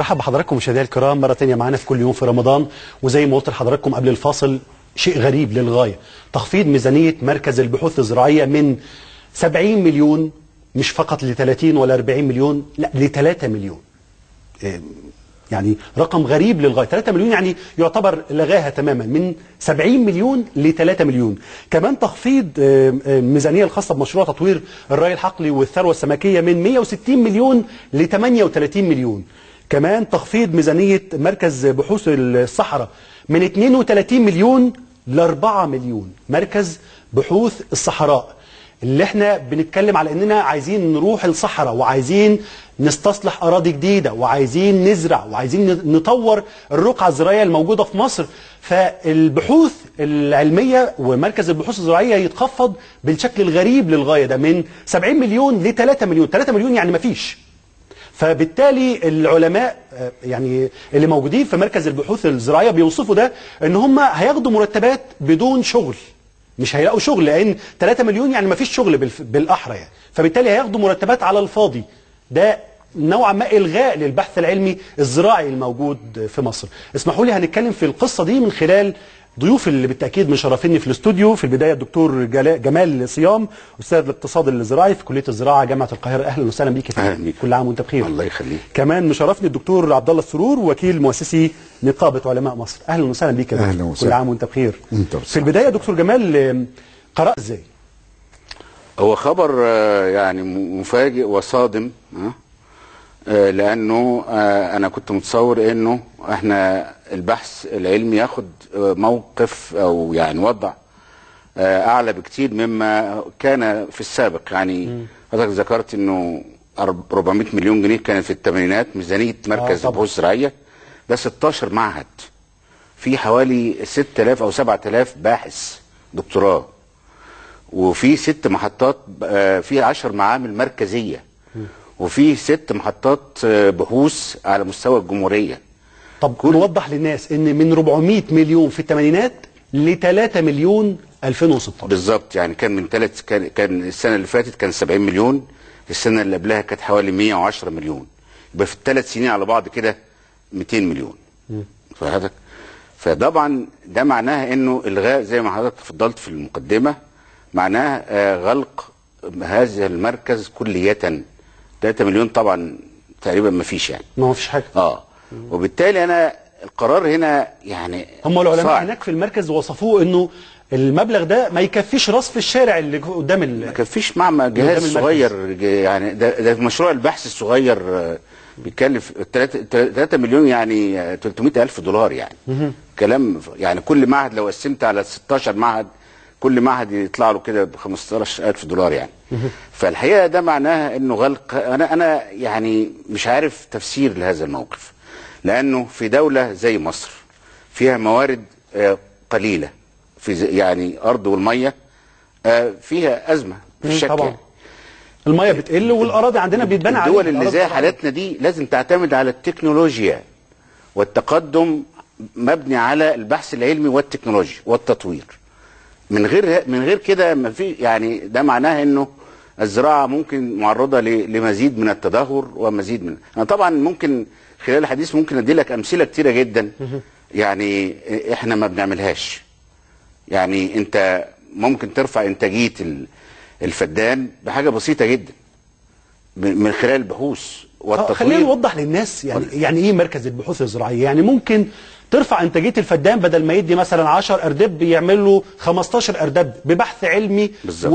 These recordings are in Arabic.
برحب بحضراتكم مشاهدينا الكرام مرة تانية معانا في كل يوم في رمضان. وزي ما قلت لحضراتكم قبل الفاصل شيء غريب للغاية، تخفيض ميزانية مركز البحوث الزراعية من 70 مليون مش فقط ل 30 ولا 40 مليون، لا ل 3 مليون. يعني رقم غريب للغاية، 3 مليون يعني يعتبر لغاها تماما، من 70 مليون ل 3 مليون. كمان تخفيض الميزانية الخاصة بمشروع تطوير الري الحقلي والثروة السمكية من 160 مليون ل 38 مليون. كمان تخفيض ميزانية مركز بحوث الصحراء من 32 مليون ل 4 مليون. مركز بحوث الصحراء اللي احنا بنتكلم على اننا عايزين نروح الصحراء وعايزين نستصلح اراضي جديده وعايزين نزرع وعايزين نطور الرقعه الزراعيه الموجوده في مصر، فالبحوث العلميه ومركز البحوث الزراعيه يتخفض بالشكل الغريب للغايه ده من 70 مليون ل 3 مليون. 3 مليون يعني مفيش. فبالتالي العلماء يعني اللي موجودين في مركز البحوث الزراعيه بيوصفوا ده ان هم هياخدوا مرتبات بدون شغل، مش هيلاقوا شغل، لان 3 مليون يعني ما فيش شغل بالاحرى يعني، فبالتالي هياخدوا مرتبات على الفاضي. ده نوعا ما الغاء للبحث العلمي الزراعي الموجود في مصر. اسمحوا لي هنتكلم في القصه دي من خلال ضيوف اللي بالتاكيد مشرفيني في الاستوديو. في البدايه الدكتور جمال صيام، استاذ الاقتصاد الزراعي في كليه الزراعه جامعه القاهره. اهلا وسهلا بيك يا فندم. كل عام وانت بخير. الله يخليك. كمان مشرفني الدكتور عبد الله السرور، وكيل مؤسسي نقابه علماء مصر. اهلا وسهلا بيك يا دكتور. كل عام وانت بخير. في البدايه دكتور جمال، قرأت ازاي؟ هو خبر يعني مفاجئ وصادم، لانه انا كنت متصور انه احنا البحث العلمي ياخد موقف او يعني وضع اعلى بكتير مما كان في السابق. يعني حضرتك ذكرت انه 400 مليون جنيه كانت في الثمانينات ميزانيه مركز البحوث الزراعيه، ده 16 معهد في حوالي 6000 او 7000 باحث دكتوراه، وفي 6 محطات، في 10 معامل مركزيه، وفي 6 محطات بحوث على مستوى الجمهوريه. طب نوضح للناس ان من 400 مليون في الثمانينات ل 3 مليون 2016 بالظبط. يعني كان من كان السنه اللي فاتت كان 70 مليون، السنه اللي قبلها كانت حوالي 110 مليون، يبقى في ال3 سنين على بعض كده 200 مليون. فحضرتك فطبعا ده معناها انه الغاء زي ما حضرتك تفضلت في المقدمه، معناها غلق هذا المركز كلية. 3 مليون طبعا تقريبا ما فيش، يعني ما فيش حاجه. وبالتالي انا القرار هنا يعني هم العلماء هناك في المركز وصفوه انه المبلغ ده ما يكفيش رصف الشارع اللي قدام ما يكفيش مع جهاز صغير. يعني ده مشروع البحث الصغير بيتكلف 3 مليون، يعني 300,000 دولار يعني. كلام يعني كل معهد لو قسمت على 16 معهد كل معهد يطلع له كده ب 15,000 دولار يعني. فالحقيقه ده معناها انه غلق. انا يعني مش عارف تفسير لهذا الموقف، لانه في دوله زي مصر فيها موارد قليله، في يعني ارض والميه فيها ازمه في الشك. طبعا يعني الميه بتقل والاراضي عندنا بيتبنى عليها. الدول اللي زي حالتنا دي لازم تعتمد على التكنولوجيا والتقدم مبني على البحث العلمي والتكنولوجيا والتطوير. من غير كده ما في، يعني ده معناه انه الزراعه ممكن معرضه لمزيد من التدهور ومزيد من. انا طبعا ممكن خلال الحديث ممكن ادي لك امثله كتيره جدا يعني احنا ما بنعملهاش. يعني انت ممكن ترفع انتاجيه الفدان بحاجه بسيطه جدا من خلال البحوث والتطوير. خلينا نوضح للناس يعني ايه مركز البحوث الزراعيه. يعني ممكن ترفع انتاجيه الفدان، بدل ما يدي مثلا 10 ارداب يعمل له 15 ارداب ببحث علمي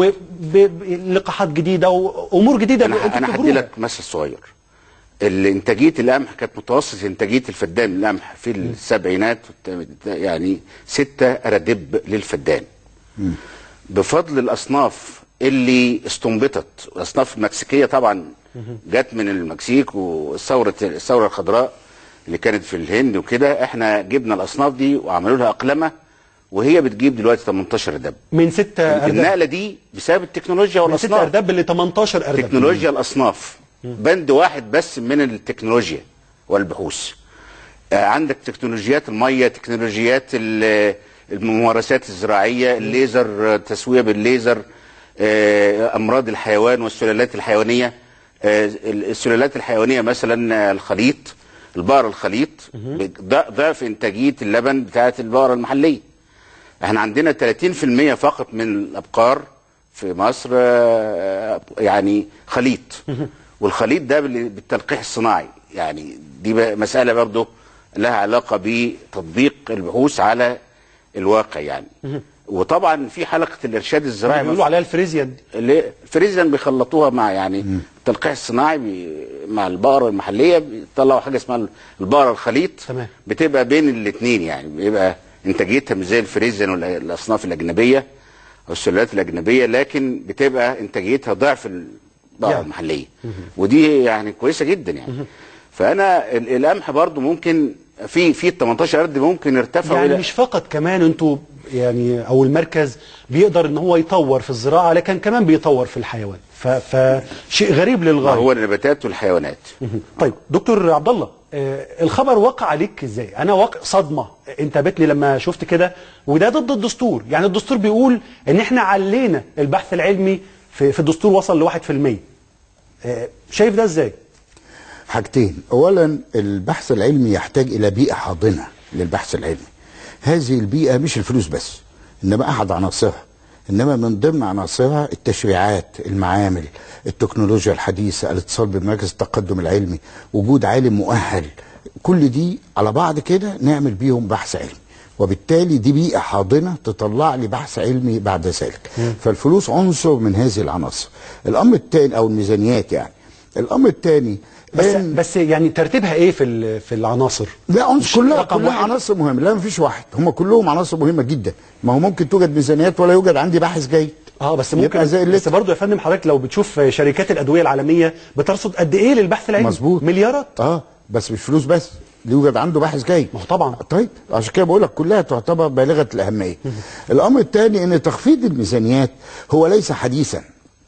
وبلقاحات جديده وامور جديده. انا هدي لك مثل صغير. انتاجيه القمح كانت متوسط انتاجيه الفدان القمح في السبعينات يعني 6 ارداب للفدان. بفضل الاصناف اللي استنبطت، الاصناف المكسيكيه طبعا جت من المكسيك، والثوره الخضراء اللي كانت في الهند وكده، احنا جبنا الاصناف دي وعملوا لها اقلمه، وهي بتجيب دلوقتي 18 ارداب من 6 ارداب. النقله دي بسبب التكنولوجيا والاصناف. من 6 ارداب ل 18 ارداب. تكنولوجيا الاصناف بند واحد بس من التكنولوجيا والبحوث. عندك تكنولوجيات الميه، تكنولوجيات الممارسات الزراعيه، الليزر، تسويه بالليزر، امراض الحيوان والسلالات الحيوانيه. السلالات الحيوانيه مثلا الخليط البقرة الخليط ضعف انتاجية اللبن بتاعت البقرة المحلية. احنا عندنا 30% فقط من الابقار في مصر يعني خليط، والخليط ده بالتلقيح الصناعي. يعني دي مسألة برضه لها علاقة بتطبيق البحوث على الواقع يعني. وطبعا في حلقة الارشاد الزراعي بيقولوا عليها الفريزيان. الفريزيان بيخلطوها مع يعني التلقيح الصناعي مع البقرة المحلية، بيطلعوا حاجة اسمها البقرة الخليط. تمام. بتبقى بين الاثنين، يعني بيبقى انتاجيتها مش زي الفريزيان والاصناف الاجنبيه او السلالات الاجنبيه، لكن بتبقى انتاجيتها ضعف البقره يعني المحليه. ودي يعني كويسه جدا يعني. فانا القمح برضو ممكن في 18 قرد ممكن يرتفعوا يعني مش فقط كمان انتوا يعني او المركز بيقدر ان هو يطور في الزراعه، لكن كمان بيطور في الحيوان، فشيء غريب للغايه. هو النباتات والحيوانات. طيب دكتور عبد الله، الخبر وقع عليك ازاي؟ انا واقع صدمه انتابتني لما شفت كده، وده ضد الدستور. يعني الدستور بيقول ان احنا علينا البحث العلمي في الدستور وصل ل 1%. شايف ده ازاي؟ حاجتين. اولا البحث العلمي يحتاج الى بيئه حاضنه للبحث العلمي. هذه البيئه مش الفلوس بس، انما احد عناصرها، انما من ضمن عناصرها التشريعات، المعامل، التكنولوجيا الحديثه، الاتصال بمراكز التقدم العلمي، وجود عالم مؤهل. كل دي على بعض كده نعمل بيهم بحث علمي، وبالتالي دي بيئه حاضنه تطلع لي بحث علمي بعد ذلك. فالفلوس عنصر من هذه العناصر. الامر الثاني او الميزانيات يعني. الامر الثاني بس يعني ترتيبها ايه في العناصر؟ لا كلها عناصر مهمه، لا مفيش واحد، هم كلهم عناصر مهمه جدا. ما هو ممكن توجد ميزانيات ولا يوجد عندي باحث جيد. بس ممكن بس برضه يا فندم حضرتك لو بتشوف شركات الادويه العالميه بترصد قد ايه للبحث العلمي؟ مظبوط، مليارات. بس مش فلوس بس، يوجد عنده باحث جيد. ما هو طبعا. طيب عشان كده بقول لك كلها تعتبر بالغه الاهميه. الامر الثاني ان تخفيض الميزانيات هو ليس حديثا.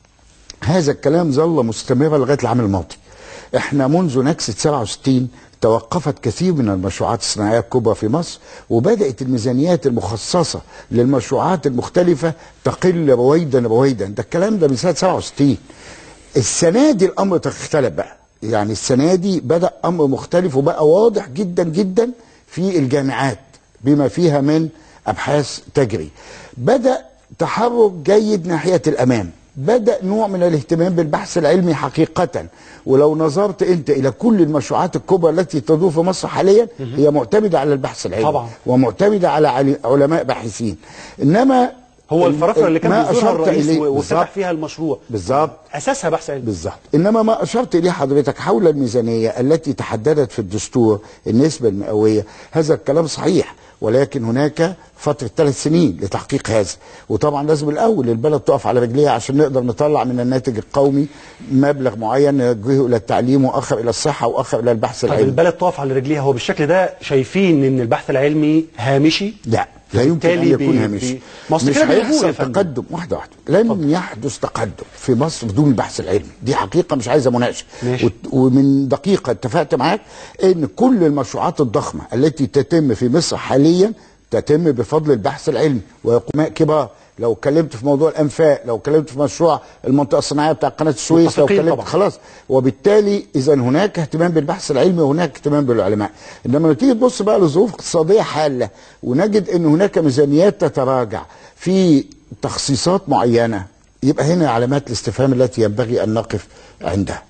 هذا الكلام ظل مستمرا لغايه العام الماضي. احنا منذ نكسة 67 توقفت كثير من المشروعات الصناعية الكبرى في مصر، وبدأت الميزانيات المخصصة للمشروعات المختلفة تقل رويدا. ده الكلام ده من سنة 67. السنة دي الأمر اختلف بقى، يعني السنة دي بدأ أمر مختلف وبقى واضح جدا جدا في الجامعات بما فيها من أبحاث تجري. بدأ تحرك جيد ناحية الأمام، بدأ نوع من الاهتمام بالبحث العلمي حقيقة. ولو نظرت انت الى كل المشروعات الكبرى التي تدور في مصر حاليا هي معتمدة على البحث العلمي طبعا، ومعتمدة على علماء باحثين. انما هو الفرافره اللي كان بيزورها الرئيس وفتح فيها المشروع بالظبط اساسها بحث علمي بالظبط. انما ما اشرت اليه حضرتك حول الميزانيه التي تحددت في الدستور النسبه المئويه، هذا الكلام صحيح، ولكن هناك فتره 3 سنين لتحقيق هذا. وطبعا لازم الاول البلد تقف على رجليها عشان نقدر نطلع من الناتج القومي مبلغ معين نوجهه الى التعليم واخر الى الصحه واخر الى البحث العلمي. البلد تقف على رجليها، هو بالشكل ده شايفين ان البحث العلمي هامشي؟ لا يمكن ان يكون هامشي. مش هيحصل تقدم واحده لن يحدث تقدم في مصر بدون البحث العلمي، دي حقيقه مش عايزه مناقشه. ومن دقيقه اتفقت معاك ان كل المشروعات الضخمه التي تتم في مصر حاليا تتم بفضل البحث العلمي ويقوماء كبار. لو اتكلمت في موضوع الانفاق، لو اتكلمت في مشروع المنطقه الصناعيه بتاع قناه السويس، لو اتكلمت طبعا. خلاص. وبالتالي اذا هناك اهتمام بالبحث العلمي وهناك اهتمام بالعلماء. انما لما تيجي تبص بقى لظروف اقتصاديه حاله ونجد ان هناك ميزانيات تتراجع في تخصيصات معينه، يبقى هنا علامات الاستفهام التي ينبغي ان نقف عندها.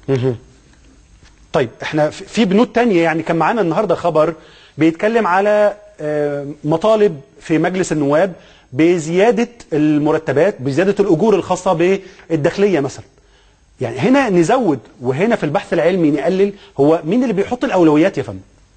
طيب احنا في بنود تانية، يعني كان معانا النهارده خبر بيتكلم على مطالب في مجلس النواب بزيادة المرتبات، بزيادة الأجور الخاصة بالداخلية مثلا. يعني هنا نزود وهنا في البحث العلمي نقلل. هو مين اللي بيحط الأولويات يا فندم؟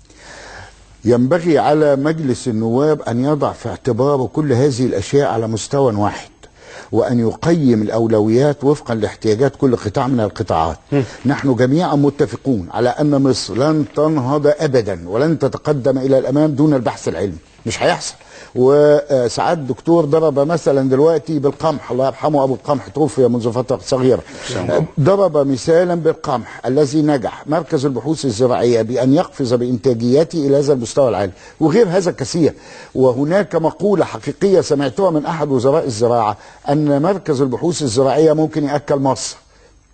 ينبغي على مجلس النواب أن يضع في اعتباره كل هذه الأشياء على مستوى واحد، وأن يقيم الأولويات وفقا لاحتياجات كل قطاع من القطاعات. نحن جميعا متفقون على أن مصر لن تنهض أبدا ولن تتقدم إلى الأمام دون البحث العلمي، مش هيحصل. وساعات الدكتور ضرب مثلا دلوقتي بالقمح، الله يرحمه ابو القمح توفي منذ فتره صغيره، ضرب مثالا بالقمح الذي نجح مركز البحوث الزراعيه بان يقفز بانتاجيته الى هذا المستوى العالي، وغير هذا كثير. وهناك مقوله حقيقيه سمعتها من احد وزراء الزراعه ان مركز البحوث الزراعيه ممكن ياكل مصر.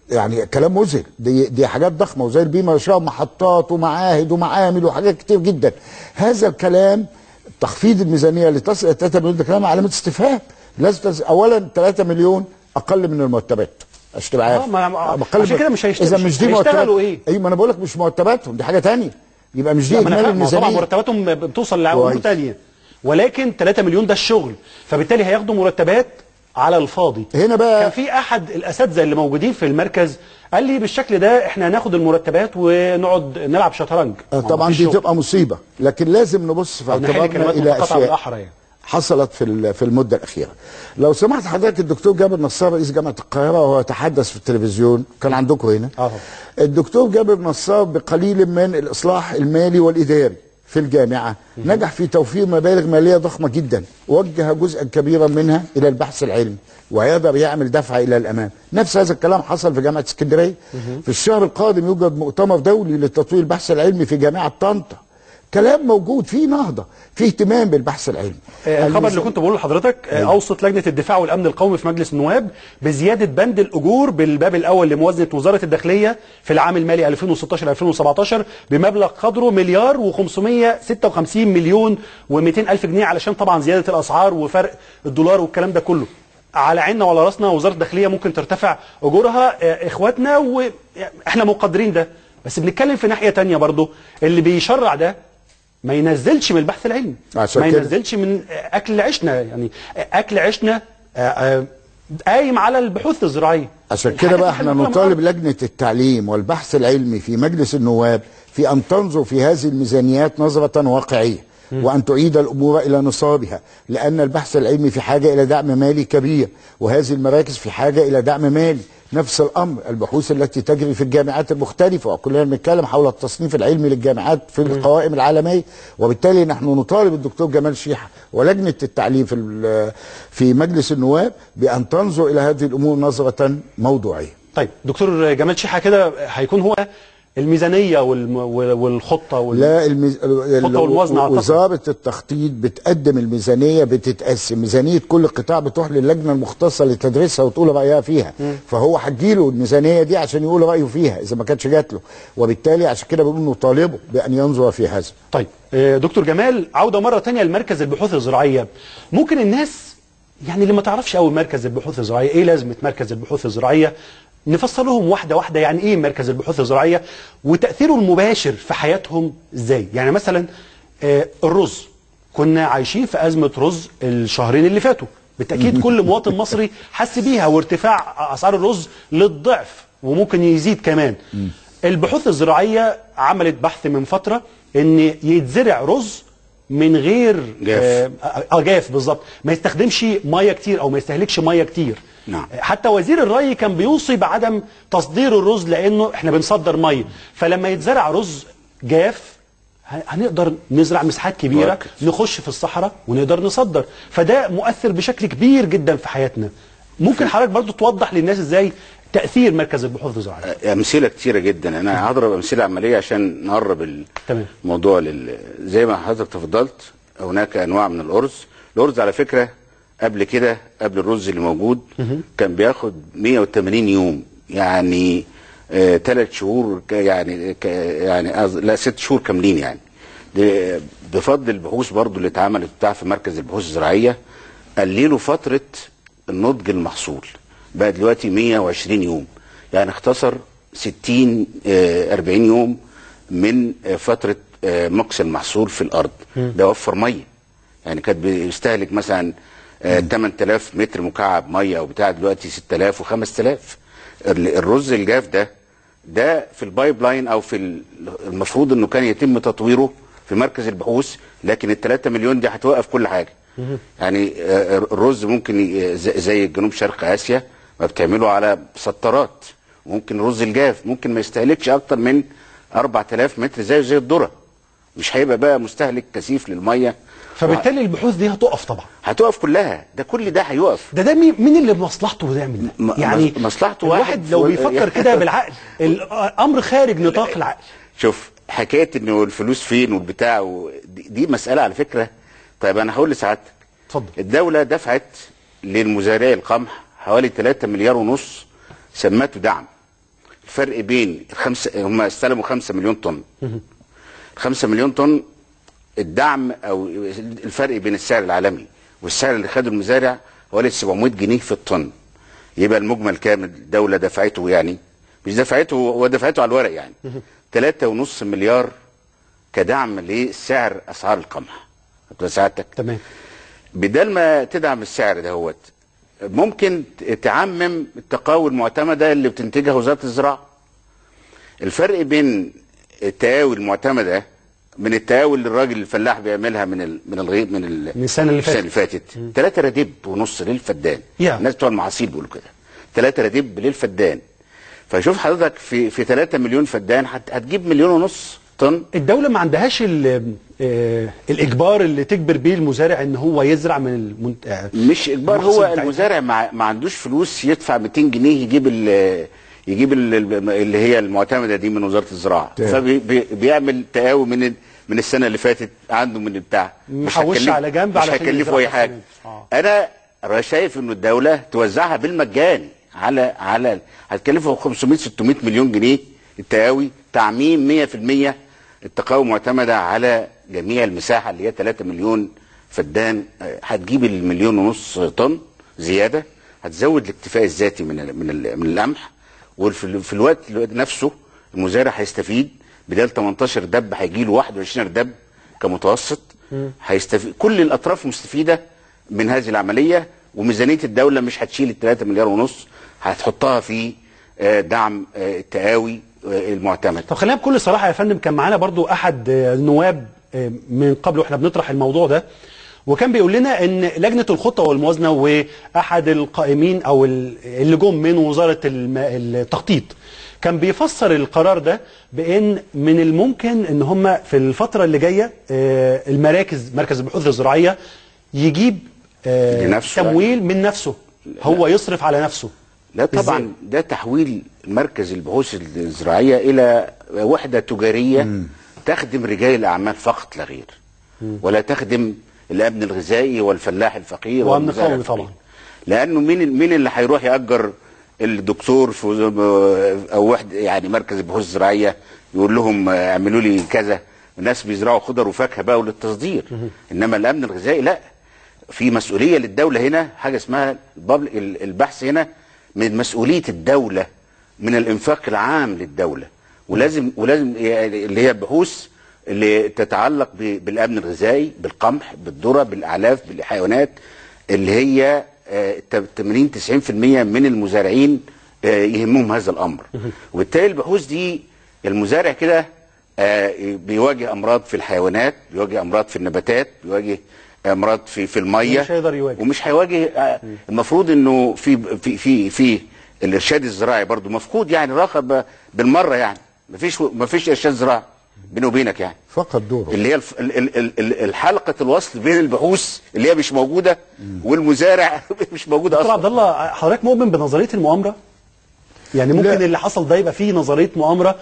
يعني كلام مذهل، دي حاجات ضخمه وزي البيمه والشراء محطات ومعاهد ومعامل وحاجات كتير جدا. هذا الكلام تخفيض الميزانيه اللي تصل الى 3 مليون ده كلام علامه استفهام. لازم اولا 3 مليون اقل من المرتبات عشان تبقى عارف. عشان كده مش اذا مش دي هيشتغلوا ايه؟ ايوه ما انا بقول لك مش مرتباتهم، دي حاجه ثانيه. يبقى مش دي اجمالي الميزانيه. طبعا مرتباتهم بتوصل لامور ثانيه، ولكن 3 مليون ده الشغل، فبالتالي هياخدوا مرتبات على الفاضي. هنا بقى كان في احد الاساتذه اللي موجودين في المركز قال لي بالشكل ده احنا هناخد المرتبات ونقعد نلعب شطرنج. طبعا دي تبقى مصيبه، لكن لازم نبص في اعتبارنا الى اشياء حصلت في المده الاخيره. لو سمحت حضرتك، الدكتور جابر نصار رئيس جامعه القاهره وهو يتحدث في التلفزيون كان عندكم هنا. الدكتور جابر نصار بقليل من الاصلاح المالي والاداري في الجامعه نجح في توفير مبالغ ماليه ضخمه جدا، وجه جزءا كبيرا منها الى البحث العلمي ويقدر يعمل دفعه الى الامام. نفس هذا الكلام حصل في جامعه اسكندريه. في الشهر القادم يوجد مؤتمر دولي لتطوير البحث العلمي في جامعه طنطا. كلام موجود، في نهضه، في اهتمام بالبحث العلمي. الخبر اللي كنت بقوله لحضرتك اوصت لجنه الدفاع والامن القومي في مجلس النواب بزياده بند الاجور بالباب الاول لموازنه وزاره الداخليه في العام المالي 2016-2017 بمبلغ قدره مليار و556 مليون و200 الف جنيه، علشان طبعا زياده الاسعار وفرق الدولار والكلام ده كله. على عيننا وعلى راسنا، وزاره الداخليه ممكن ترتفع اجورها، اخواتنا واحنا مقدرين ده، بس بنتكلم في ناحيه ثانيه برضه. اللي بيشرع ده ما ينزلش من البحث العلمي، ما ينزلش من اكل عيشنا، يعني اكل عيشنا قايم على البحوث الزراعيه. عشان كده بقى احنا نطالب لجنه التعليم والبحث العلمي في مجلس النواب في ان تنظر في هذه الميزانيات نظره واقعيه، وأن تعيد الأمور إلى نصابها، لأن البحث العلمي في حاجة إلى دعم مالي كبير، وهذه المراكز في حاجة إلى دعم مالي. نفس الأمر البحوث التي تجري في الجامعات المختلفة، وكلنا بنتكلم حول التصنيف العلمي للجامعات في القوائم العالمية. وبالتالي نحن نطالب الدكتور جمال شيحة ولجنة التعليم في مجلس النواب بأن تنظر إلى هذه الأمور نظرة موضوعية. طيب دكتور جمال شيحة كده هيكون هو الميزانية والخطة لا الخطة والموازنة. وزارة التخطيط بتقدم الميزانية، بتتقسم ميزانية كل قطاع بتروح للجنة المختصة لتدريسها وتقول رأيها فيها. فهو هتجيله الميزانية دي عشان يقول رأيه فيها إذا ما كانتش جات له، وبالتالي عشان كده بنقول نطالبه بأن ينظر في هذا. طيب دكتور جمال، عودة مرة تانية لمركز البحوث الزراعية. ممكن الناس يعني اللي ما تعرفش قوي مركز البحوث الزراعية، ايه لازمة مركز البحوث الزراعية؟ نفصلهم واحدة واحدة. يعني ايه مركز البحوث الزراعية وتأثيره المباشر في حياتهم ازاي؟ يعني مثلا الرز، كنا عايشين في أزمة رز الشهرين اللي فاتوا، بالتأكيد كل مواطن مصري حس بيها، وارتفاع أسعار الرز للضعف وممكن يزيد كمان. البحوث الزراعية عملت بحث من فترة ان يتزرع رز من غير جاف بالظبط، ما يستخدمش ميه كتير او ما يستهلكش ميه كتير. نعم. حتى وزير الري كان بيوصي بعدم تصدير الرز لانه احنا بنصدر ميه، فلما يتزرع رز جاف هنقدر نزرع مساحات كبيره، نخش في الصحراء ونقدر نصدر، فده مؤثر بشكل كبير جدا في حياتنا. ممكن حضرتك برضو توضح للناس ازاي تأثير مركز البحوث الزراعية؟ أمثلة كتيرة جدا، أنا هضرب أمثلة عملية عشان نقرب الموضوع زي ما حضرتك تفضلت. هناك أنواع من الأرز. الأرز على فكرة قبل كده، قبل الرز اللي موجود، كان بياخد 180 يوم، يعني 3 شهور، يعني لا 6 شهور كاملين. يعني بفضل البحوث برضو اللي اتعملت في مركز البحوث الزراعية قللوا فترة النضج المحصول، بقى دلوقتي 120 يوم، يعني اختصر 40 يوم من فترة مقص المحصول في الأرض. ده وفر مية، يعني كان بيستهلك مثلا 8000 متر مكعب مية أو بتاع، دلوقتي 6000 و5000. الرز الجاف ده في البايب لاين، أو في المفروض أنه كان يتم تطويره في مركز البحوث، لكن ال3 مليون دي هتوقف كل حاجة. يعني الرز ممكن زي جنوب شرق آسيا ما بتعمله على سطرات، ممكن الرز الجاف ممكن ما يستهلكش اكتر من 4000 متر زي الذره، مش هيبقى بقى مستهلك كثيف للميه. فبالتالي البحوث دي هتقف طبعا، هتقف كلها، ده كل ده هيقف. ده مين اللي بمصلحته يعمل ده؟ يعني مصلحته الواحد لو بيفكر كده بالعقل، الامر خارج نطاق العقل. شوف حكايه انه الفلوس فين والبتاع دي مساله على فكره. طيب انا هقول لسعادتك، اتفضل. الدوله دفعت للمزارعي القمح حوالي 3 مليار ونص، سمته دعم. الفرق بين هم استلموا 5 مليون طن. 5 مليون طن الدعم او الفرق بين السعر العالمي والسعر اللي خده المزارع حوالي 700 جنيه في الطن. يبقى المجمل كام الدوله دفعته؟ يعني مش دفعته، هو دفعته على الورق يعني 3.5 مليار كدعم لسعر اسعار القمح. سعادتك تمام. بدل ما تدعم السعر دهوت ممكن تعمم التقاوي المعتمده اللي بتنتجها وزاره الزراعه. الفرق بين التقاوي المعتمده من التقاوي اللي الراجل الفلاح بيعملها من السنه اللي فاتت 3 رديب ونص للفدان. الناس بتوع المحاصيل بيقولوا كده 3 رديب للفدان. فشوف حضرتك في 3 مليون فدان هتجيب 1.5 مليون طن. الدوله ما عندهاش الاجبار اللي تجبر بيه المزارع ان هو يزرع من مش اجبار، هو المزارع ما عندوش فلوس يدفع 200 جنيه يجيب اللي هي المعتمده دي من وزاره الزراعه، فبيعمل تقاوي من السنه اللي فاتت عنده من البتاع، مش على جنب، مش هيكلفه اي حاجه. انا شايف انه الدوله توزعها بالمجان على هتكلفه 500 600 مليون جنيه التقاوي، تعميم 100% التقاوي معتمده على جميع المساحه اللي هي 3 مليون فدان. هتجيب 1.5 مليون طن زياده، هتزود الاكتفاء الذاتي من القمح، وفي الوقت نفسه المزارع هيستفيد. بدل 18 دب هيجي له 21 دب كمتوسط. هيستفيد، كل الاطراف مستفيده من هذه العمليه، وميزانيه الدوله مش هتشيل 3 مليار ونص، هتحطها في دعم التقاوي المعتمد. طب خلينا بكل صراحه يا فندم، كان معانا برضو احد النواب من قبل واحنا بنطرح الموضوع ده، وكان بيقول لنا ان لجنه الخطه والموازنه واحد القائمين او اللي جم من وزاره التخطيط كان بيفسر القرار ده بان من الممكن ان هم في الفتره اللي جايه مركز البحوث الزراعيه يجيب تمويل من نفسه، هو يصرف على نفسه. لا طبعا ده تحويل مركز البحوث الزراعيه الى وحده تجاريه تخدم رجال الاعمال فقط لا غير، ولا تخدم الامن الغذائي والفلاح الفقير والمزارع الفقير طبعا. لانه مين اللي هيروح ياجر الدكتور في او وحده يعني مركز البحوث الزراعيه يقول لهم اعملوا لي كذا؟ الناس بيزرعوا خضر وفاكهه بقى وللتصدير. انما الامن الغذائي لا، في مسؤوليه للدوله هنا، حاجه اسمها البحث هنا من مسؤوليه الدوله، من الانفاق العام للدوله، ولازم اللي هي بحوث اللي تتعلق بالامن الغذائي، بالقمح، بالذره، بالاعلاف، بالحيوانات، اللي هي 80-90% من المزارعين يهمهم هذا الامر. وبالتالي البحوث دي المزارع كده بيواجه امراض في الحيوانات، بيواجه امراض في النباتات، بيواجه امراض في الميه، مش هيقدر يواجه، ومش هيواجه. المفروض انه في الارشاد الزراعي برضو مفقود، يعني راقب بالمره، يعني مفيش ارشاد زراعي بينه وبينك، يعني فقط دوره اللي هي الحلقه الوصل بين البحوث اللي هي مش موجوده والمزارع مش موجوده اصلا. دكتور عبد الله، حضرتك مؤمن بنظريه المؤامره؟ يعني ممكن اللي حصل ده يبقى فيه نظريه مؤامره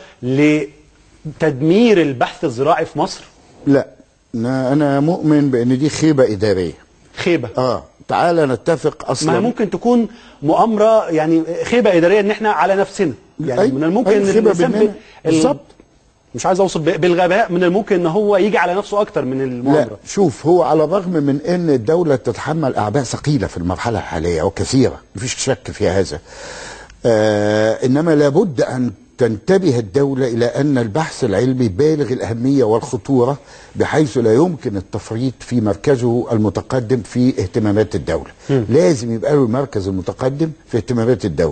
لتدمير البحث الزراعي في مصر؟ لا، انا مؤمن بان دي خيبه اداريه. خيبه؟ تعالى نتفق اصلا. ما ممكن تكون مؤامره، يعني خيبه اداريه ان احنا على نفسنا، يعني من الممكن ان الانسان بالظبط، مش عايز اوصف بالغباء، من الممكن ان هو يجي على نفسه اكتر من المؤامره. لا شوف، هو على الرغم من ان الدوله تتحمل اعباء ثقيله في المرحله الحاليه وكثيره، مفيش شك في هذا، انما لابد ان تنتبه الدولة إلى أن البحث العلمي بالغ الأهمية والخطورة، بحيث لا يمكن التفريط في مركزه المتقدم في اهتمامات الدولة. لازم يبقى له المركز المتقدم في اهتمامات الدولة.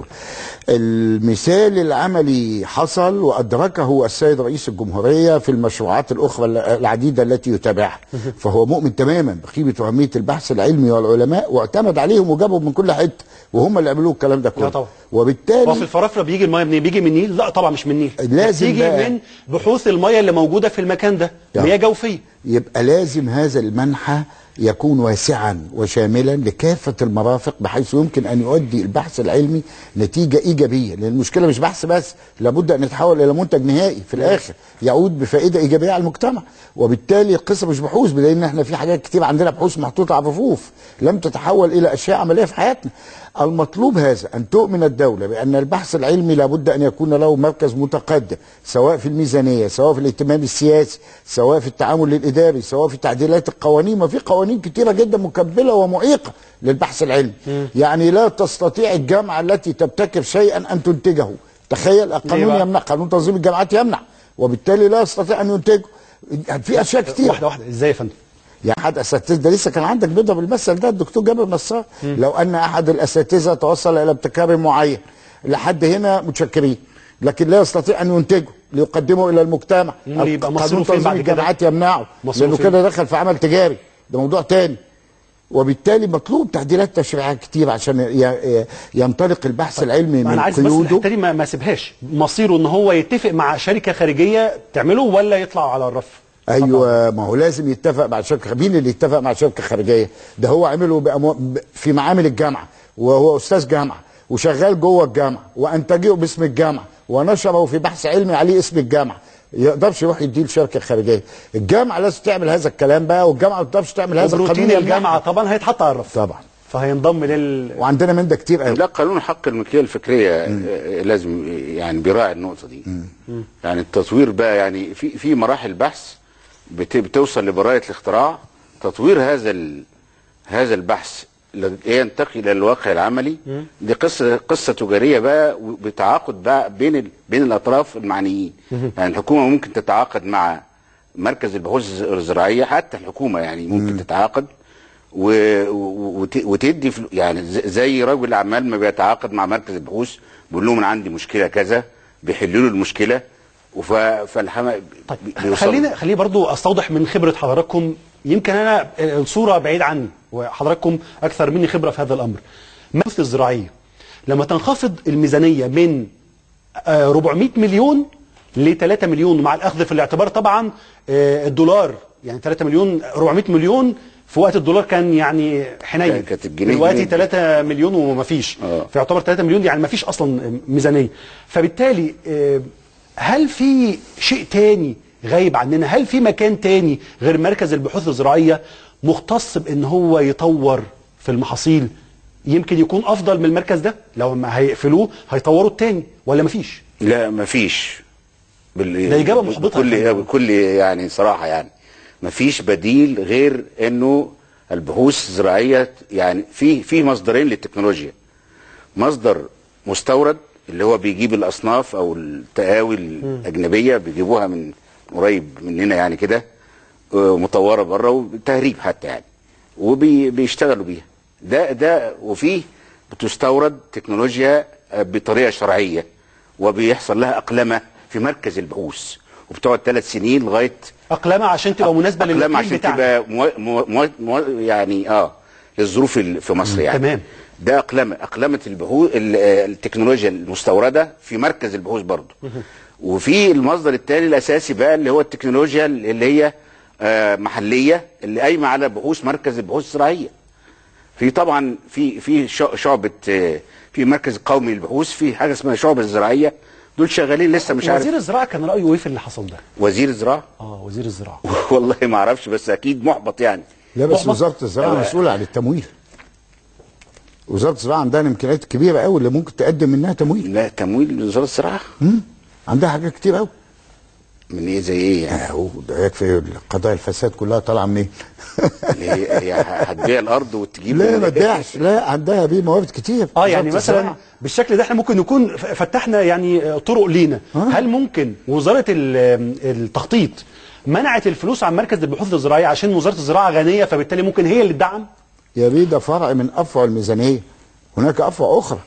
المثال العملي حصل وأدركه السيد رئيس الجمهورية في المشروعات الأخرى العديدة التي يتابعها، فهو مؤمن تماما بقيمة وأهمية البحث العلمي والعلماء، واعتمد عليهم وجابهم من كل حتة، وهم اللي عملوا الكلام ده كله. طبعا. وبالتالي وفي الفرافره بيجي الميه منين؟ بيجي من النيل؟ لا طبعا مش من النيل، لازم بيجي من بحوث الميه اللي موجوده في المكان ده، مياه جوفيه. يبقى لازم هذا المنحى يكون واسعا وشاملا لكافة المرافق بحيث يمكن أن يؤدي البحث العلمي نتيجة إيجابية، لأن المشكلة مش بحث بس، لابد أن يتحول إلى منتج نهائي في الآخر يعود بفائدة إيجابية على المجتمع. وبالتالي القصة مش بحوث، لأن احنا في حاجات كتير عندنا بحوث محطوطة على الرفوف لم تتحول إلى أشياء عملية في حياتنا. المطلوب هذا أن تؤمن الدولة بأن البحث العلمي لابد أن يكون له مركز متقدم، سواء في الميزانية، سواء في الاهتمام السياسي، سواء في التعامل الإداري، سواء في تعديلات القوانين. ما في قوانين كتيرة جدا مكبلة ومعيقة للبحث العلمي. يعني لا تستطيع الجامعة التي تبتكر شيئا أن تنتجه. تخيل القانون يمنع، قانون تنظيم الجامعات يمنع، وبالتالي لا يستطيع أن ينتجه. في أشياء كتير. واحدة إزاي يا فندم؟ يعني احد اساتذه ده لسه كان عندك بيضرب المثل ده الدكتور جابر نصار، لو ان احد الاساتذه توصل الى ابتكار معين لحد هنا متشكرين، لكن لا يستطيع ان ينتجه ليقدمه الى المجتمع. يبقى قانون مصروف تنظيم الجامعات يمنعه، لانه كده دخل في عمل تجاري، ده موضوع تاني. وبالتالي مطلوب تعديلات تشريعيه كتير عشان ينطلق البحث العلمي من انا عايز بس الحته دي ما سيبهاش، مصيره ان هو يتفق مع شركه خارجيه تعمله ولا يطلع على الرف؟ ايوه، ما هو لازم يتفق مع شركه. مين اللي يتفق مع شركه خارجيه؟ ده هو عمله في معامل الجامعه، وهو استاذ جامعه وشغال جوه الجامعه وانتجه باسم الجامعه ونشره في بحث علمي عليه اسم الجامعه. يقدرش يروح يديه لشركه خارجيه. الجامعه لازم تعمل هذا الكلام بقى، والجامعه ما تقدرش تعمل هذا القانون. روتين الجامعه طبعا هيتحط على الرف طبعا، فهينضم وعندنا من ده كتير قوي. لا، قانون حق الملكيه الفكريه لازم يعني بيراعي النقطه دي. يعني التطوير بقى، يعني في مراحل بحث بتوصل لبراءه الاختراع. تطوير هذا البحث ينتقل الى الواقع العملي. دي قصه تجاريه بقى، بتعاقد بقى بين الاطراف المعنيين. يعني الحكومه ممكن تتعاقد مع مركز البحوث الزراعيه، حتى الحكومه يعني ممكن تتعاقد وتدي يعني زي رجل الاعمال ما بيتعاقد مع مركز البحوث، بيقول لهم انا عندي مشكله كذا، بيحلوا له المشكله. طيب خليني برضو استوضح من خبره حضراتكم، يمكن انا الصوره بعيد عني وحضراتكم اكثر مني خبره في هذا الامر. البحوث الزراعيه لما تنخفض الميزانيه من 400 مليون ل 3 مليون، مع الاخذ في الاعتبار طبعا الدولار، يعني 3 مليون 400 مليون في وقت الدولار كان يعني حنين، دلوقتي 3 مليون وما فيش، في يعتبر 3 مليون يعني ما فيش اصلا ميزانيه. فبالتالي هل في شيء تاني غايب عننا؟ هل في مكان تاني غير مركز البحوث الزراعيه مختص بان هو يطور في المحاصيل يمكن يكون افضل من المركز ده؟ لو ما هيقفلوه هيطوروا التاني ولا مفيش؟ لا مفيش. ده اجابه محبطه بكل يعني صراحه، يعني مفيش بديل غير انه البحوث الزراعيه. يعني في مصدرين للتكنولوجيا. مصدر مستورد اللي هو بيجيب الاصناف او التقاوي الاجنبيه، بيجيبوها من قريب مننا يعني كده، مطوره بره وتهريب حتى يعني، وبيشتغلوا بيها. ده وفيه بتستورد تكنولوجيا بطريقه شرعيه، وبيحصل لها اقلمه في مركز البحوث، وبتقعد 3 سنين لغايه اقلمه عشان تبقى مناسبه للمكان بتاعنا، عشان تبقى يعني للظروف في مصر يعني. تمام. ده اقلمه البحوث التكنولوجيا المستورده في مركز البحوث برضه. وفي المصدر الثاني الاساسي بقى اللي هو التكنولوجيا اللي هي محليه، اللي قايمه على بحوث مركز البحوث الزراعيه. في طبعا في شعبه، في مركز قومي للبحوث، في حاجه اسمها شعبه الزراعيه، دول شغالين لسه مش عارف. وزير الزراعه كان رايه ايه في اللي حصل ده؟ وزير الزراعه؟ وزير الزراعه والله ما اعرفش، بس اكيد محبط يعني. لا بس وزاره الزراعه مسؤوله عن التمويل. وزاره الزراعه عندها امكانيات كبيره قوي اللي ممكن تقدم منها تمويل. لا، تمويل وزاره الزراعه عندها حاجات كتير قوي. من ايه؟ زي ايه يعني؟ ده يكفي قضايا الفساد كلها طالعه منين؟ هي هتبيع الارض وتجيب؟ لا ما تبيعش، لا عندها موارد كتير. يعني مثلا بالشكل ده احنا ممكن نكون فتحنا يعني طرق لينا. هل ممكن وزاره التخطيط منعت الفلوس عن مركز البحوث الزراعيه عشان وزاره الزراعه غنيه فبالتالي ممكن هي اللي تدعم؟ يا بيه ده فرع من افرع الميزانيه، هناك افرع اخرى.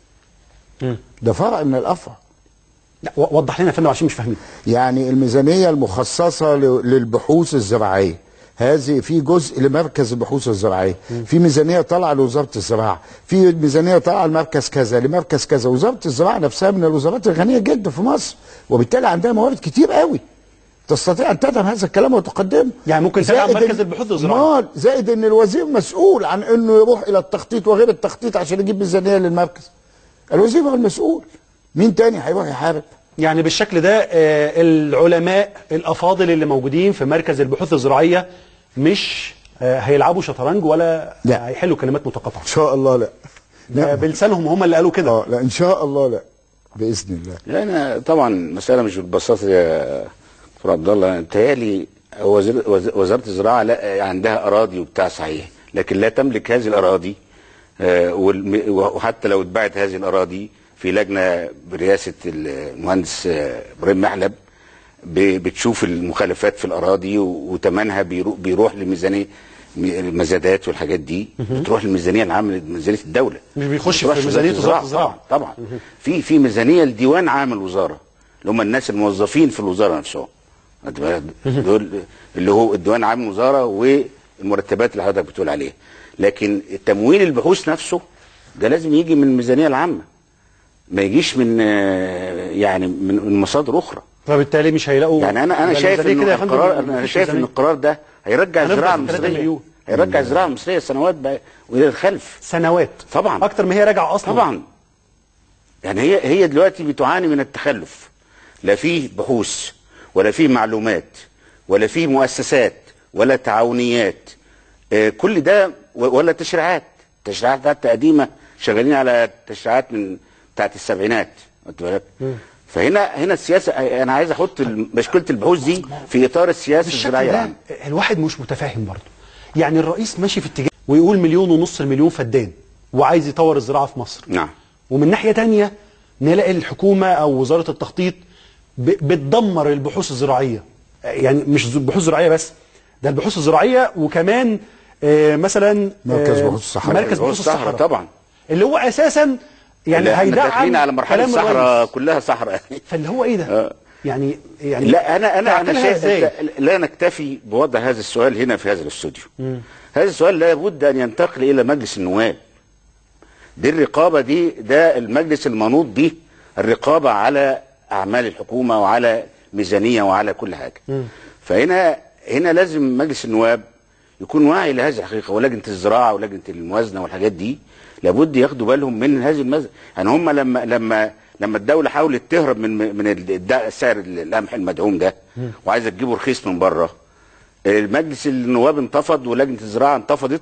ده فرع من الافرع. لا وضح لنا يا فندم عشان مش فاهمين. يعني الميزانيه المخصصه للبحوث الزراعيه هذه في جزء لمركز البحوث الزراعيه، في ميزانيه طالعه لوزاره الزراعه، في ميزانيه طالعه لمركز كذا لمركز كذا. وزاره الزراعه نفسها من الوزارات الغنيه جدا في مصر، وبالتالي عندها موارد كتير قوي. تستطيع ان تدعم هذا الكلام وتقدمه. يعني ممكن تدعم مركز البحوث الزراعيه. زائد ان الوزير مسؤول عن انه يروح الى التخطيط وغير التخطيط عشان يجيب ميزانيه للمركز. الوزير هو المسؤول، مين تاني هيروح يحارب؟ يعني بالشكل ده العلماء الافاضل اللي موجودين في مركز البحوث الزراعيه مش هيلعبوا شطرنج ولا لا. هيحلوا كلمات متقاطعه. ان شاء الله لا. بلسانهم هم اللي قالوا كده. لا ان شاء الله لا، باذن الله. لا انا طبعا مساله مش بالبساطه يا دكتور عبد الله. متهيألي وزاره الزراعه لا عندها اراضي وبتاع صحيح، لكن لا تملك هذه الاراضي. وحتى لو اتباعت هذه الاراضي في لجنه برئاسه المهندس ابراهيم محلب بتشوف المخالفات في الاراضي وثمنها بيروح لميزانيه المزادات والحاجات دي، بتروح للميزانيه العامه لميزانيه الدوله، مش بيخش في ميزانيه وزاره الزراعه. طبعا في ميزانيه لديوان عام الوزاره اللي هم الناس الموظفين في الوزاره نفسهم، دول اللي هو الديوان عام الوزاره والمرتبات اللي حضرتك بتقول عليها. لكن تمويل البحوث نفسه ده لازم يجي من الميزانيه العامه، ما يجيش من يعني من مصادر اخرى. فبالتالي مش هيلاقوا. يعني انا شايف ان القرار، انا شايف ان القرار ده هيرجع الزراعه المصريه، هيرجع الزراعه المصريه سنوات والى الخلف. سنوات طبعا، اكتر ما هي راجعه اصلا. طبعا. يعني هي دلوقتي بتعاني من التخلف، لا فيه بحوث ولا فيه معلومات ولا فيه مؤسسات ولا تعاونيات، كل ده ولا تشريعات حتى قديمه، شغالين على تشريعات من بتاعت السبعينات. خدت بالك؟ فهنا السياسه، انا عايز احط مشكله البحوث دي في اطار السياسه الزراعيه العامه. الواحد مش متفاهم برضه. يعني الرئيس ماشي في اتجاه ويقول 1.5 مليون المليون فدان وعايز يطور الزراعه في مصر. نعم. ومن ناحيه ثانيه نلاقي الحكومه او وزاره التخطيط بتدمر البحوث الزراعيه. يعني مش بحوث زراعيه بس، ده البحوث الزراعيه وكمان مثلا مركز بحوث الصحراء. مركز بحوث الصحراء طبعا، اللي هو اساسا يعني هيدعم داخلين على مرحله الصحراء كلها صحراء. فاللي هو ايه ده؟ يعني لا انا شايف لا نكتفي بوضع هذا السؤال هنا في هذا الاستوديو. هذا السؤال لابد ان ينتقل الى مجلس النواب. دي الرقابه ده المجلس المنوط به الرقابه على اعمال الحكومه وعلى ميزانيه وعلى كل حاجه. فهنا لازم مجلس النواب يكون واعي لهذه الحقيقه، ولجنه الزراعه ولجنه الموازنه والحاجات دي لابد ياخدوا بالهم من هذه المسألة. يعني هم لما الدوله حاولت تهرب من سعر القمح المدعوم ده وعايزه تجيبه رخيص من بره، المجلس النواب انتفض ولجنه الزراعه انتفضت،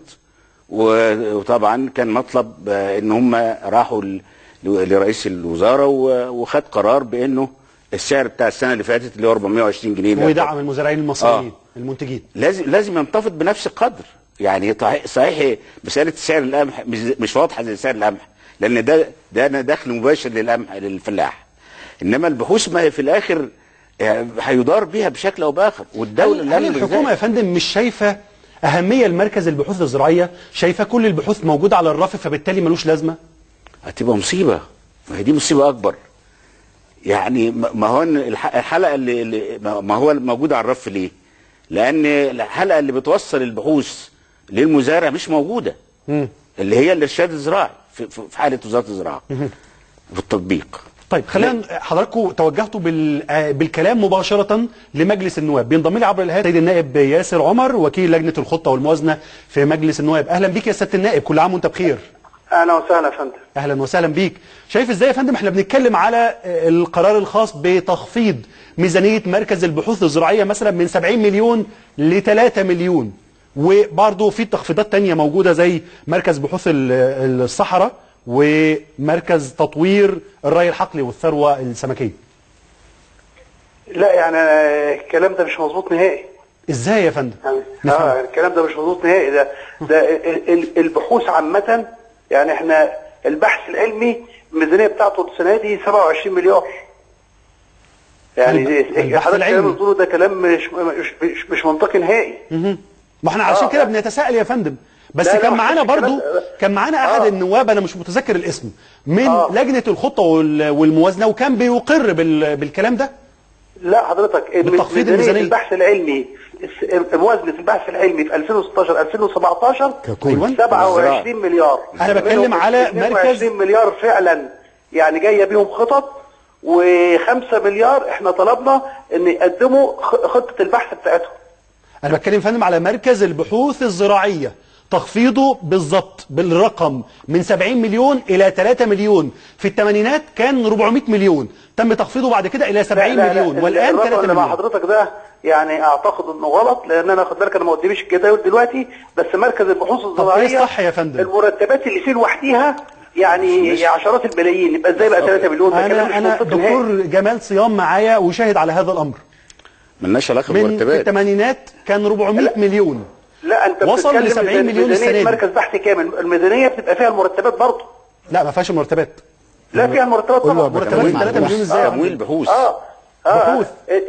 وطبعا كان مطلب ان هم راحوا لرئيس الوزاره وخد قرار بانه السعر بتاع السنه اللي فاتت اللي هو 420 جنيه ويدعم المزارعين المصريين المنتجين. لازم ينتفض بنفس القدر. يعني صحيح مساله سعر القمح مش واضحه زي سعر القمح، لان ده دخل مباشر للقمح للفلاح، انما البحوث ما في الاخر هيدار بيها بشكل او باخر. والدوله هل الحكومه يا فندم مش شايفه اهميه المركز البحوث الزراعيه؟ شايفه كل البحوث موجوده على الرف فبالتالي ملوش لازمه؟ هتبقى مصيبه، ما هي دي مصيبه اكبر. يعني ما هو الحلقه اللي ما هو موجوده على الرف ليه؟ لان الحلقه اللي بتوصل البحوث للمزارع مش موجوده، اللي هي الارشاد الزراعي في حاله وزاره الزراعه في التطبيق. طيب خلينا حضراتكم توجهتوا بالكلام مباشره لمجلس النواب. بينضم لي عبر الهاتف سيد النائب ياسر عمر، وكيل لجنه الخطه والموازنه في مجلس النواب. اهلا بيك يا سياده النائب، كل عام وانت بخير. اهلا وسهلا يا فندم. اهلا وسهلا بيك. شايف ازاي يا فندم احنا بنتكلم على القرار الخاص بتخفيض ميزانيه مركز البحوث الزراعيه مثلا من 70 مليون ل 3 مليون، وبرضه في تخفيضات تانية موجوده زي مركز بحوث الصحراء ومركز تطوير الري الحقلي والثروه السمكيه. لا يعني الكلام ده مش مظبوط نهائي. ازاي يا فندم؟ يعني الكلام ده مش مظبوط نهائي. ده البحوث عامه. يعني احنا البحث العلمي الميزانيه بتاعته السنه دي 27 مليار. يعني حضرتك الكلام اللي بتقوله ده كلام مش منطقي نهائي. ما احنا عشان كده بنتساءل يا فندم. بس كان معانا برضو احد النواب، انا مش متذكر الاسم، من لجنه الخطه والموازنه، وكان بيقر بالكلام ده. لا حضرتك بالتخفيض الميزانيه البحث العلمي، موازنه البحث العلمي في 2016 2017 27 مليار. انا بتكلم على مركز 22 مليار فعلا، يعني جايه بيهم خطط، و5 مليار احنا طلبنا ان يقدموا خطه البحث بتاعتهم. انا بتكلم يا فندم على مركز البحوث الزراعيه، تخفيضه بالظبط بالرقم من 70 مليون الى 3 مليون. في الثمانينات كان 400 مليون، تم تخفيضه بعد كده الى 70 مليون، والان 3 اللي مع مليون. حضرتك ده يعني اعتقد انه غلط، لان انا خد بالك انا ما قداميش الجداول دلوقتي، بس مركز البحوث الزراعيه ايه الصح يا فندم؟ المرتبات اللي فيه لوحديها يعني عشرات الملايين، يبقى ازاي بقى 3 مليون؟ انا دكتور جمال صيام معايا وشاهد على هذا الامر. ملناش علاقه من بالمرتبات. في الثمانينات كان 400 مليون، لا انت وصل ل 70 مليون السنه دي. مركز بحث كامل، الميزانيه بتبقى فيها المرتبات برضه. لا ما فيهاش المرتبات. لا فيها المرتبات طبعا. مرتبات 3 مليون ازاي؟ تمويل بحوث. بحوث.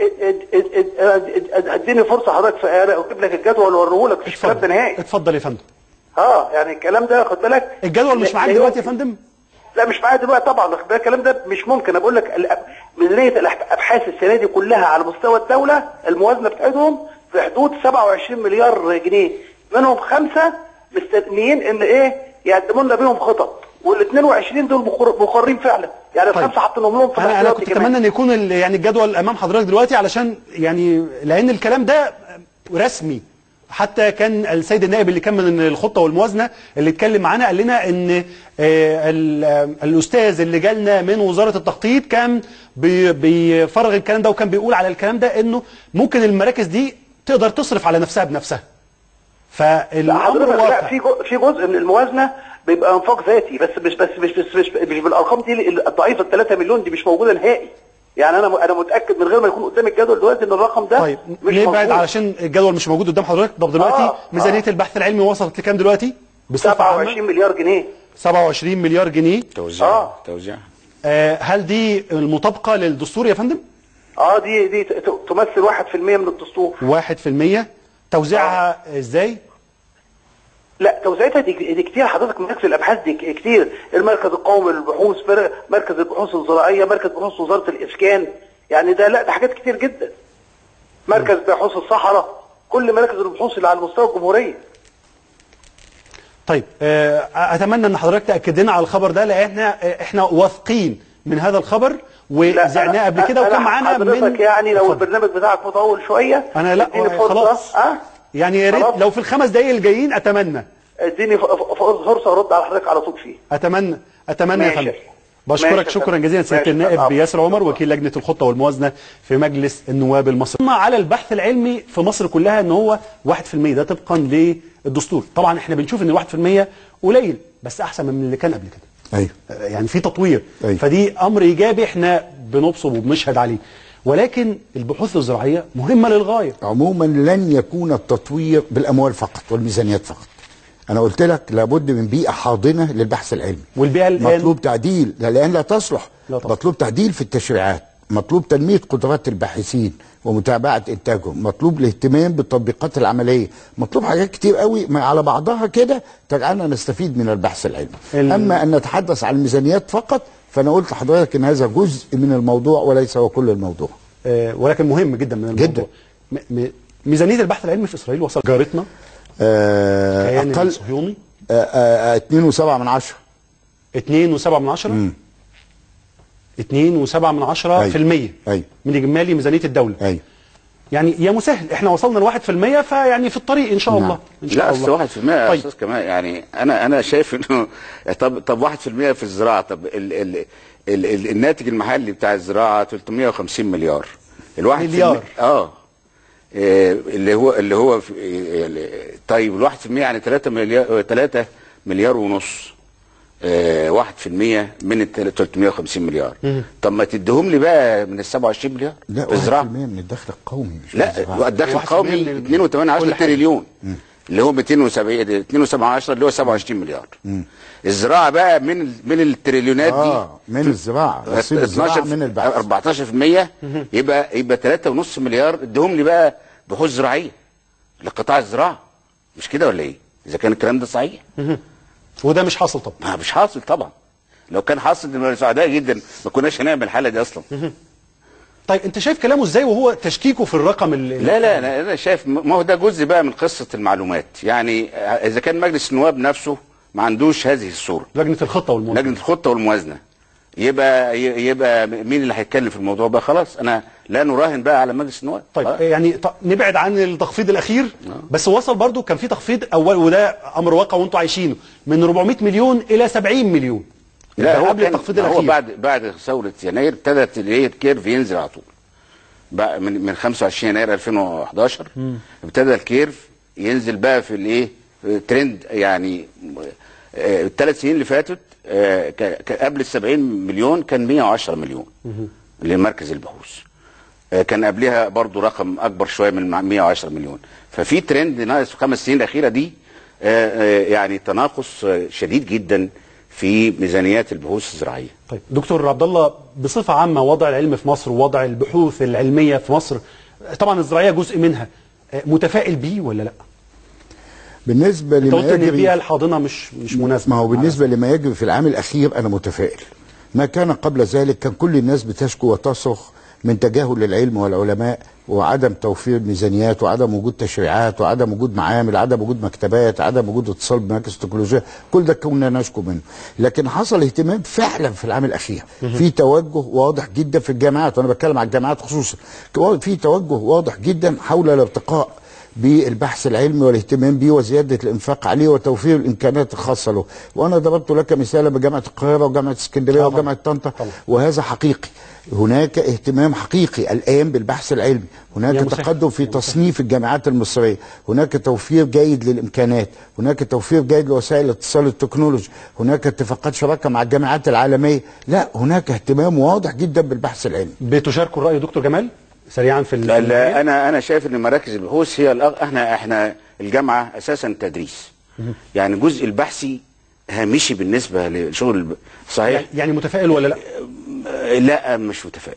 اديني فرصه حضرتك، اجيب لك الجدول واوريه لك، مفيش الكلام ده نهائي. اتفضل يا فندم. يعني الكلام ده خد بالك. الجدول مش معاك دلوقتي يا فندم؟ لا مش معايا دلوقتي طبعا، خد بالك الكلام ده مش ممكن. انا بقول لك ميزانيه الابحاث السنه دي كلها على مستوى الدوله الموازنه بتاعتهم في حدود 27 مليار جنيه، منهم 5 مستثنيين ان يقدموا لنا بيهم خطط، وال 22 دول مقررين فعلا، يعني طيب. ال5 حاطينهم لهم في انا كنت اتمنى ان يكون يعني الجدول امام حضرتك دلوقتي، علشان يعني لان الكلام ده رسمي. حتى كان السيد النائب اللي كان من الخطه والموازنه اللي اتكلم معانا قال لنا ان الاستاذ اللي جالنا من وزاره التخطيط كان بيفرغ الكلام ده، وكان بيقول على الكلام ده انه ممكن المراكز دي تقدر تصرف على نفسها بنفسها. فالامر واقع. في جزء من الموازنه بيبقى انفاق ذاتي، بس مش بالارقام دي الضعيفه. 3 مليون دي مش موجوده نهائي. يعني انا متاكد من غير ما يكون قدامي الجدول دلوقتي ان الرقم ده طيب مش نبعد موجود. علشان الجدول مش موجود قدام حضرتك. طب دلوقتي ميزانيه البحث العلمي وصلت لكام دلوقتي؟ 27 مليار جنيه. 27 مليار جنيه توزيع. هل دي المطابقه للدستور يا فندم؟ دي تمثل 1% من الدستور. 1%. توزيعها ازاي؟ لا توزيعتها دي كتير حضرتك. مركز الابحاث دي كتير، المركز القومي للبحوث، مركز البحوث الزراعيه، مركز بحوث وزاره الاسكان، يعني ده حاجات كتير جدا. مركز بحوث الصحراء، كل مراكز البحوث اللي على مستوى الجمهوريه. طيب اتمنى ان حضرتك تاكد لنا على الخبر ده، لان احنا واثقين من هذا الخبر وزعناه قبل كده، وكان معانا حضرتك يعني لو البرنامج بتاعك مطول شويه انا لا خلاص يعني يا ريت لو في ال5 دقايق الجايين اتمنى اديني فرصه ارد على حضرتك على طول فيه. اتمنى يا فندم. بشكرك شكرا جزيلا سياده النائب ياسر عمر، وكيل لجنه الخطه والموازنه في مجلس النواب المصري. على البحث العلمي في مصر كلها ان هو 1%، ده طبقا للدستور. طبعا احنا بنشوف ان 1% قليل، بس احسن من اللي كان قبل كده. ايوه يعني في تطوير. أيوة. فدي امر ايجابي احنا بنبصم وبنشهد عليه. ولكن البحوث الزراعيه مهمه للغايه. عموما لن يكون التطوير بالاموال فقط والميزانيات فقط. انا قلت لك لابد من بيئه حاضنه للبحث العلمي. والبيئه الان مطلوب تعديل، لان لا تصلح. مطلوب تعديل في التشريعات، مطلوب تنميه قدرات الباحثين ومتابعه انتاجهم، مطلوب الاهتمام بالتطبيقات العمليه، مطلوب حاجات كتير قوي على بعضها كده تجعلنا نستفيد من البحث العلمي. اما ان نتحدث عن الميزانيات فقط فانا قلت لحضرتك ان هذا جزء من الموضوع وليس هو كل الموضوع. ولكن مهم جدا من الموضوع جدا. ميزانيه البحث العلمي في اسرائيل وصل جارتنا اقل صهيوني 2.7 من 10. 2.7 من 10. 2.7% من اجمالي ميزانيه الدوله. ايوه يعني يا مسهل احنا وصلنا ل 1%، فيعني في الطريق ان شاء الله. ان شاء الله. لا 1% يا استاذ كمان، يعني انا شايف انه طب 1% في الزراعه. طب الناتج المحلي بتاع الزراعه 350 مليار. مليار اللي هو طيب ال1% يعني 3 مليار ونص. 1% من ال 350 مليار. طب ما تديهم لي بقى من ال 27 مليار لا في الزراعه. 1% من الدخل القومي. مش لا الدخل القومي 2.8 تريليون اللي هو 2.7 اللي هو 27 مليار. الزراعه بقى من التريليونات دي من الزراعه 12 من البحث 14% يبقى 3.5 مليار اديهم لي بقى بحوث زراعيه لقطاع الزراعه. مش كده ولا ايه؟ اذا كان الكلام ده صحيح. وده مش حاصل طبعا. مش حاصل طبعا. لو كان حاصل نبقى سعداء جدا، ما كناش هنعمل الحاله دي اصلا. طيب انت شايف كلامه ازاي وهو تشكيكه في الرقم لا انا شايف ما هو ده جزء بقى من قصه المعلومات. يعني اذا كان مجلس النواب نفسه ما عندوش هذه الصوره. لجنه الخطه والموازنه. يبقى مين اللي هيتكلم في الموضوع بقى؟ خلاص انا لا نراهن بقى على مجلس النواب. طيب يعني نبعد عن التخفيض الاخير، بس وصل برضو كان في تخفيض اول، وده امر واقع وانتم عايشينه، من 400 مليون الى 70 مليون. لا هو قبل التخفيض الاخير، هو بعد ثوره يناير ابتدت الكيرف ينزل على طول بقى من 25 يناير 2011 ابتدى الكيرف ينزل بقى في الايه ترند. يعني الثلاث سنين اللي فاتت قبل ال 70 مليون كان 110 مليون لمركز البحوث. كان قبلها برضو رقم اكبر شويه من 110 مليون. ففي ترند ناقص في 5 سنين الاخيره دي يعني تناقص شديد جدا في ميزانيات البحوث الزراعيه. طيب دكتور عبد الله، بصفه عامه وضع العلم في مصر ووضع البحوث العلميه في مصر، طبعا الزراعيه جزء منها، متفائل بيه ولا لا؟ بالنسبه لما يجري، ان البيئه الحاضنه مش مناسبه. ما هو بالنسبه لما يجري في العام الاخير انا متفائل. ما كان قبل ذلك كان كل الناس بتشكو وتصرخ من تجاهل العلم والعلماء وعدم توفير ميزانيات وعدم وجود تشريعات وعدم وجود معامل، عدم وجود مكتبات، عدم وجود اتصال بمراكز التكنولوجيا، كل ده كنا نشكو منه. لكن حصل اهتمام فعلا في العام الاخير، في توجه واضح جدا في الجامعات، وانا بتكلم على الجامعات خصوصا، في توجه واضح جدا حول الارتقاء بالبحث العلمي والاهتمام به وزياده الانفاق عليه وتوفير الامكانات الخاصه له. وانا ضربت لك مثالا بجامعه القاهره وجامعه اسكندريه وجامعه طنطا، وهذا حقيقي. هناك اهتمام حقيقي الان بالبحث العلمي، هناك تقدم في تصنيف الجامعات المصريه، هناك توفير جيد للامكانات، هناك توفير جيد لوسائل الاتصال التكنولوجي، هناك اتفاقات شراكه مع الجامعات العالميه، لا هناك اهتمام واضح جدا بالبحث العلمي. بتشاركوا الراي دكتور جمال؟ سريعا في لا انا شايف ان مراكز البحوث هي احنا الجامعه اساسا تدريس. يعني الجزء البحثي هامشي بالنسبه للشغل صحيح. يعني متفائل ولا لا؟ لا مش متفائل.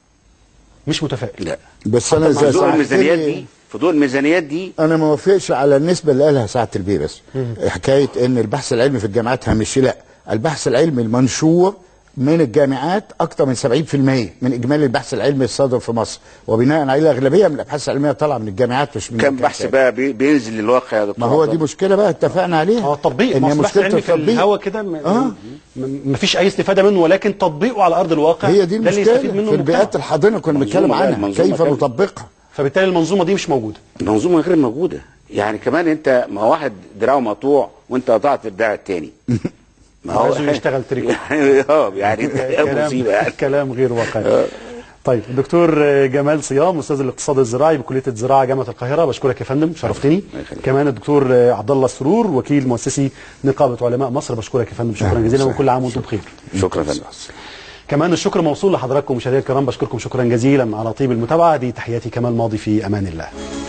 مش متفائل. لا بس انا في ضوء الميزانيات دي انا ما وافقش على النسبه اللي قالها سعاده البيه. بس حكايه ان البحث العلمي في الجامعات هامشي، لا، البحث العلمي المنشور من الجامعات اكثر من 70% من اجمالي البحث العلمي الصادر في مصر، وبناء عليه الاغلبيه من الابحاث العلميه طالعه من الجامعات مش من كم بحث بقى بينزل للواقع يا دكتور؟ ما هو دي مشكله بقى اتفقنا عليها. تطبيق مصلحه العلم في الهوا كده مفيش اي استفاده منه، ولكن تطبيقه على ارض الواقع هي دي المشكله في البيئات الحاضنه كنا بنتكلم عنها كيف نطبقها. فبالتالي المنظومه دي مش موجوده. المنظومه غير موجوده. يعني كمان انت ما واحد دراعه مقطوع وانت قطعت الدراع الثاني ما هو لازم يشتغل تريكو. يعني مصيبه يعني. كلام غير واقعي. طيب الدكتور جمال صيام استاذ الاقتصاد الزراعي بكليه الزراعه جامعه القاهره، بشكرك يا فندم، شرفتني. كمان الدكتور عبد الله السرور وكيل مؤسسي نقابه علماء مصر، بشكرك يا فندم، شكرا جزيلا وكل عام وانتم بخير. شكرا فندم. كمان الشكر موصول لحضراتكم مشاهدينا الكرام، بشكركم شكرا جزيلا على طيب المتابعه. دي تحياتي كمال ماضي، في امان الله.